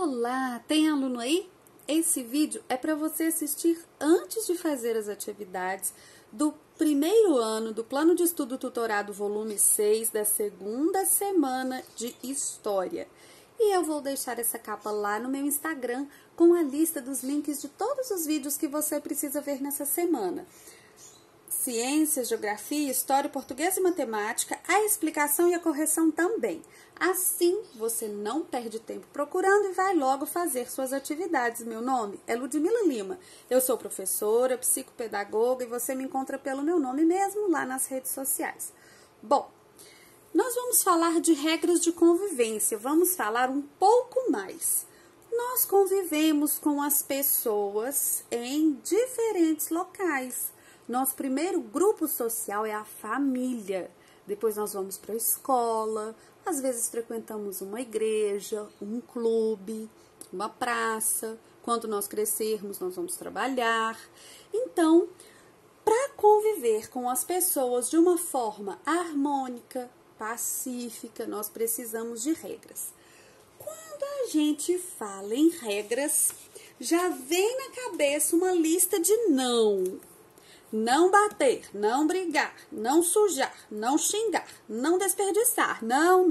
Olá, tem aluno aí? Esse vídeo é para você assistir antes de fazer as atividades do primeiro ano do Plano de Estudo Tutorado volume 6 da segunda semana de História. E eu vou deixar essa capa lá no meu Instagram com a lista dos links de todos os vídeos que você precisa ver nessa semana. Ciências, Geografia, História, Português e Matemática, a explicação e a correção também. Assim, você não perde tempo procurando e vai logo fazer suas atividades. Meu nome é Ludmila Lima. Eu sou professora, psicopedagoga e você me encontra pelo meu nome mesmo lá nas redes sociais. Bom, nós vamos falar de regras de convivência, vamos falar um pouco mais. Nós convivemos com as pessoas em diferentes locais. Nosso primeiro grupo social é a família. Depois nós vamos para a escola, às vezes frequentamos uma igreja, um clube, uma praça. Quando nós crescermos, nós vamos trabalhar. Então, para conviver com as pessoas de uma forma harmônica, pacífica, nós precisamos de regras. Quando a gente fala em regras, já vem na cabeça uma lista de não. Não bater, não brigar, não sujar, não xingar, não desperdiçar. Não.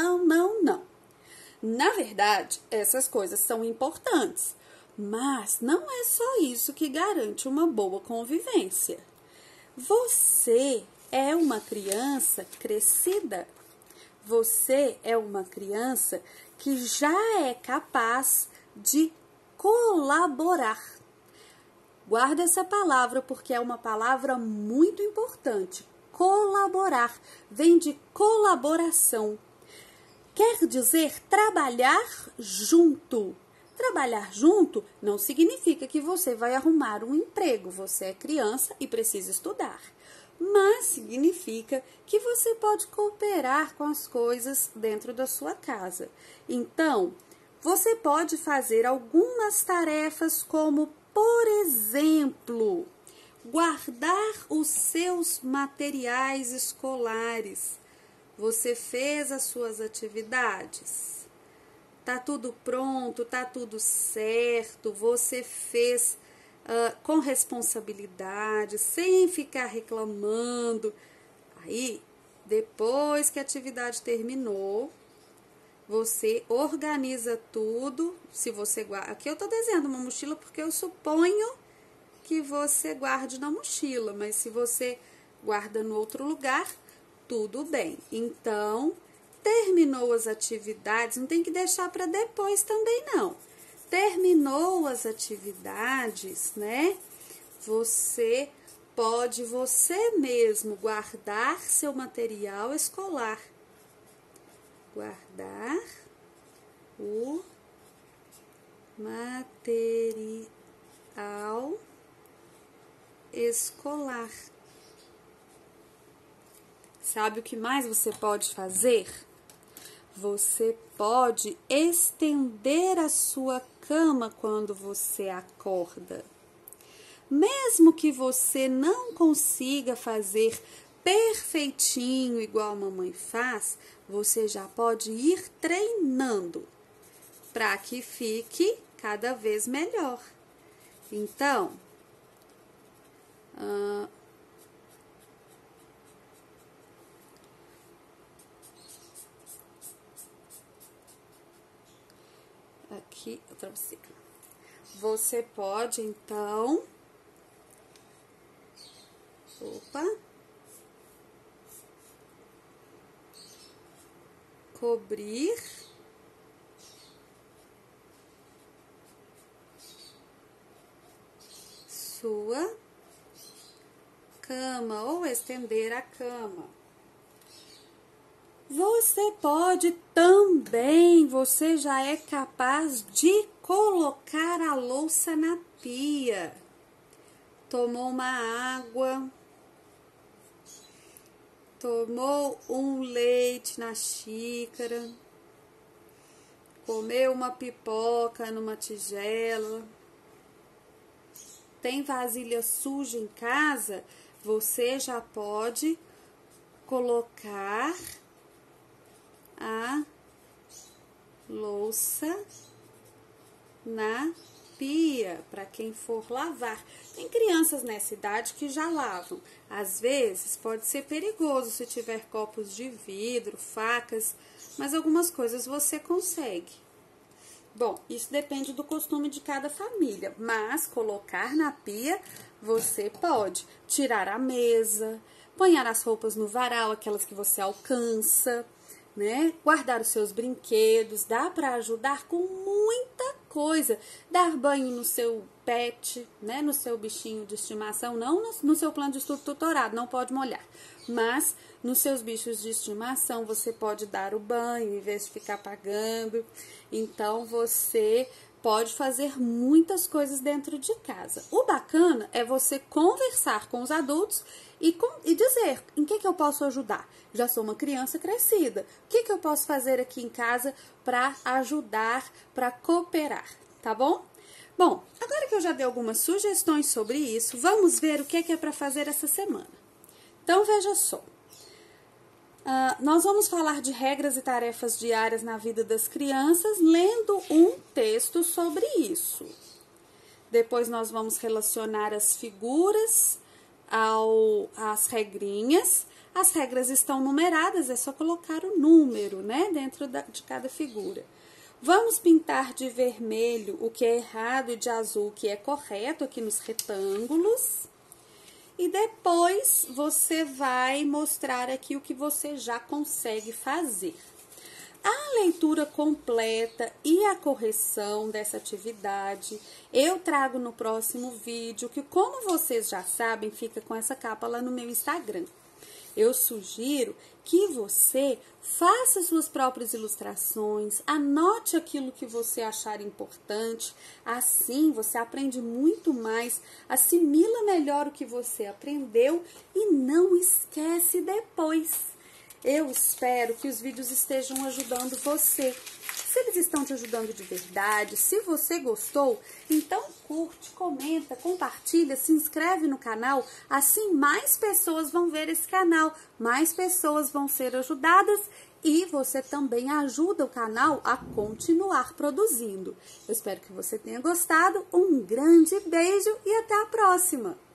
Na verdade, essas coisas são importantes, mas não é só isso que garante uma boa convivência. Você é uma criança crescida. Você é uma criança que já é capaz de colaborar. Guarda essa palavra porque é uma palavra muito importante. Colaborar vem de colaboração. Quer dizer trabalhar junto. Trabalhar junto não significa que você vai arrumar um emprego. Você é criança e precisa estudar. Mas significa que você pode cooperar com as coisas dentro da sua casa. Então, você pode fazer algumas tarefas como, por exemplo, guardar os seus materiais escolares. Você fez as suas atividades? Tá tudo pronto? Tá tudo certo? Você fez com responsabilidade, sem ficar reclamando. Aí, depois que a atividade terminou, você organiza tudo. Se você guarda, aqui eu tô desenhando uma mochila porque eu suponho que você guarde na mochila, mas se você guarda no outro lugar, tudo bem. Então, terminou as atividades, não tem que deixar para depois também não. Terminou as atividades, né? Você pode você mesmo guardar seu material escolar. Guardar o material escolar. Sabe o que mais você pode fazer? Você pode estender a sua cama quando você acorda. Mesmo que você não consiga fazer perfeitinho igual a mamãe faz, você já pode ir treinando para que fique cada vez melhor. Então, aqui outra você. Você pode então, cobrir sua cama ou estender a cama. Você pode também, você já é capaz de colocar a louça na pia. Tomou uma água, tomou um leite na xícara, comeu uma pipoca numa tigela. Tem vasilha suja em casa? Você já pode colocar a louça na pia, para quem for lavar. Tem crianças nessa idade que já lavam. Às vezes pode ser perigoso se tiver copos de vidro, facas, mas algumas coisas você consegue. Bom, isso depende do costume de cada família, mas colocar na pia você pode. Tirar a mesa, ponhar as roupas no varal, aquelas que você alcança, né? Guardar os seus brinquedos, dá para ajudar com muita coisa. Dar banho no seu pet, né? No seu bichinho de estimação, não no seu plano de estudo tutorado, não pode molhar. Mas nos seus bichos de estimação você pode dar o banho em vez de ficar pagando. Então você pode fazer muitas coisas dentro de casa. O bacana é você conversar com os adultos e dizer em que eu posso ajudar. Já sou uma criança crescida. O que eu posso fazer aqui em casa para ajudar, para cooperar, tá bom? Bom, agora que eu já dei algumas sugestões sobre isso, vamos ver o que é para fazer essa semana. Então, veja só. Nós vamos falar de regras e tarefas diárias na vida das crianças, lendo um texto sobre isso. Depois nós vamos relacionar as figuras às regrinhas. As regras estão numeradas, é só colocar o número, né, dentro de cada figura. Vamos pintar de vermelho o que é errado e de azul o que é correto aqui nos retângulos. E depois você vai mostrar aqui o que você já consegue fazer. A leitura completa e a correção dessa atividade eu trago no próximo vídeo, que como vocês já sabem, fica com essa capa lá no meu Instagram. Eu sugiro que você faça suas próprias ilustrações, anote aquilo que você achar importante, assim você aprende muito mais, assimila melhor o que você aprendeu e não esquece depois. Eu espero que os vídeos estejam ajudando você. Se eles estão te ajudando de verdade, se você gostou, então curte, comenta, compartilha, se inscreve no canal, assim mais pessoas vão ver esse canal, mais pessoas vão ser ajudadas e você também ajuda o canal a continuar produzindo. Eu espero que você tenha gostado, um grande beijo e até a próxima!